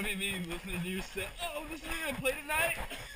be me listening to you say, oh, this is gonna play tonight?